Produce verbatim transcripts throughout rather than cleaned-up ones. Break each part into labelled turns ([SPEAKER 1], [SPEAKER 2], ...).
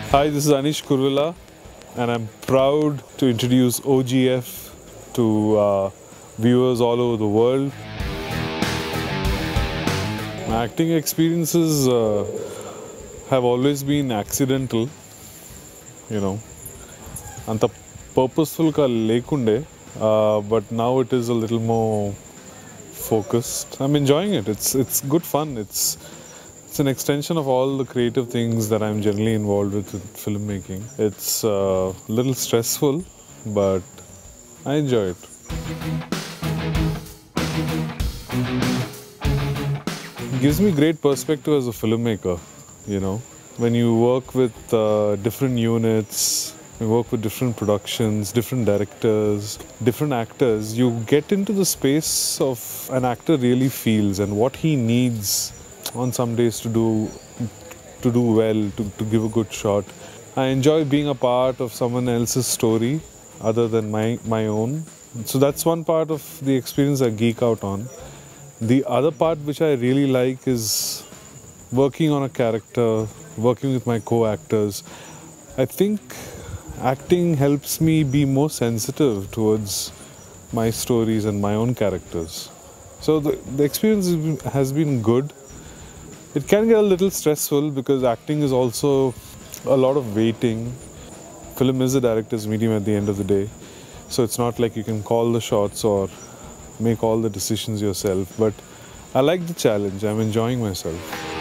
[SPEAKER 1] Hi, this is Anish Kuruvilla, and I'm proud to introduce O G F to uh, viewers all over the world. My acting experiences uh, have always been accidental, you know, anta purposeful ka lekunde, uh, but now it is a little more focused. I'm enjoying it. It's it's good fun. It's It's an extension of all the creative things that I'm generally involved with in filmmaking. It's uh, a little stressful, but I enjoy it. It gives me great perspective as a filmmaker, you know. When you work with uh, different units, you work with different productions, different directors, different actors, you get into the space of an actor really feels and what he needs on some days to do to do well, to, to give a good shot. I enjoy being a part of someone else's story other than my, my own. So that's one part of the experience I geek out on. The other part which I really like is working on a character, working with my co-actors. I think acting helps me be more sensitive towards my stories and my own characters. So the, the experience has been good. It can get a little stressful because acting is also a lot of waiting. Film is a director's medium at the end of the day. So it's not like you can call the shots or make all the decisions yourself. But I like the challenge. I'm enjoying myself.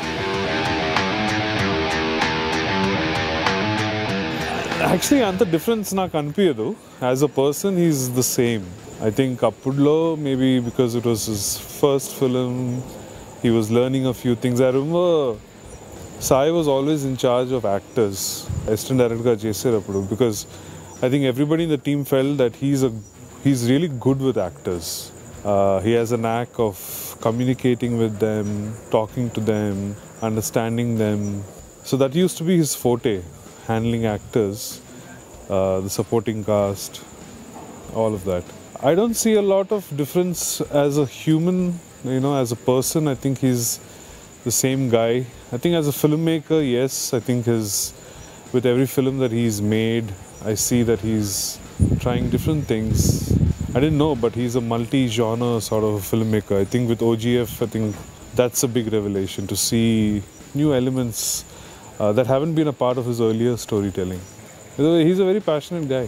[SPEAKER 1] Actually, anta difference na kanpiyadu. As a person, he's the same. I think Appudlo, maybe because it was his first film, he was learning a few things. I remember Sai was always in charge of actors, assistant director Chhetri, because I think everybody in the team felt that he's a he's really good with actors. Uh, he has a knack of communicating with them, talking to them, understanding them. So that used to be his forte, handling actors, uh, the supporting cast, all of that. I don't see a lot of difference as a human. You know, as a person, I think he's the same guy. I think as a filmmaker, yes, I think his, with every film that he's made, I see that he's trying different things. I didn't know, but he's a multi-genre sort of filmmaker. I think with O G F, I think that's a big revelation, to see new elements uh, that haven't been a part of his earlier storytelling. He's a very passionate guy.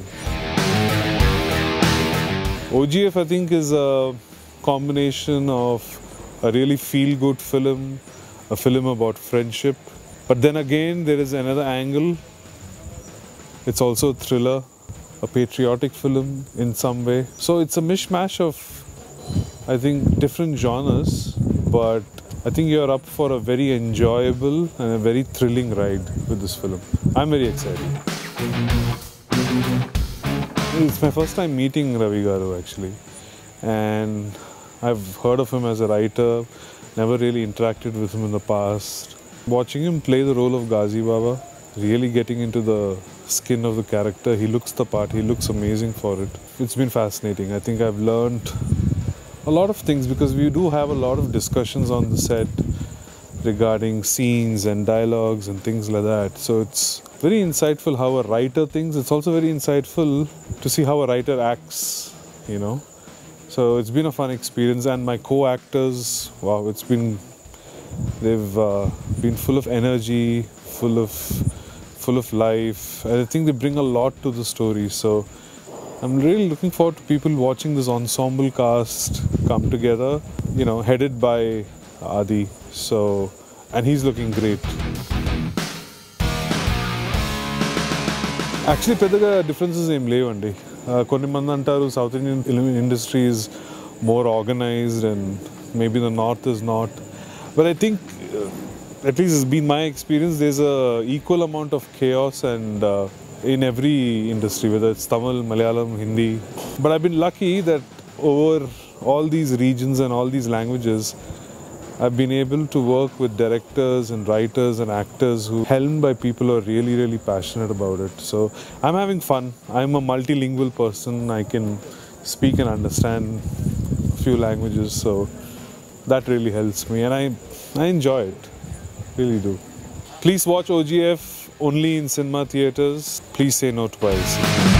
[SPEAKER 1] O G F, I think, is a combination of a really feel-good film, a film about friendship, but then again there is another angle. It's also a thriller, a patriotic film in some way. So it's a mishmash of, I think, different genres, but I think you're up for a very enjoyable and a very thrilling ride with this film. I'm very excited. It's my first time meeting Ravi garu actually, and I've heard of him as a writer, never really interacted with him in the past. Watching him play the role of Ghazi Baba, really getting into the skin of the character, he looks the part, he looks amazing for it. It's been fascinating. I think I've learned a lot of things because we do have a lot of discussions on the set regarding scenes and dialogues and things like that. So it's very insightful how a writer thinks. It's also very insightful to see how a writer acts, you know. So it's been a fun experience, and my co-actors, wow, it's been, they've uh, been full of energy, full of, full of life. I think they bring a lot to the story. So I'm really looking forward to people watching this ensemble cast come together, you know, headed by Aadi. So, and he's looking great. Actually, పెద్దగా differences ఏం లేవండి. కొన్ని మంది అంటారు South Indian film industry is more organized and maybe the North is not. But I think, uh, at least it's been my experience, there's a equal amount of chaos and uh, in every industry, whether it's Tamil, Malayalam, Hindi. But I've been lucky that over all these regions and all these languages, I've been able to work with directors and writers and actors who are helmed by people who are really, really passionate about it. So I'm having fun. I'm a multilingual person. I can speak and understand a few languages. So that really helps me. And I, I enjoy it. Really do. Please watch O G F only in cinema theatres. Please say no twice.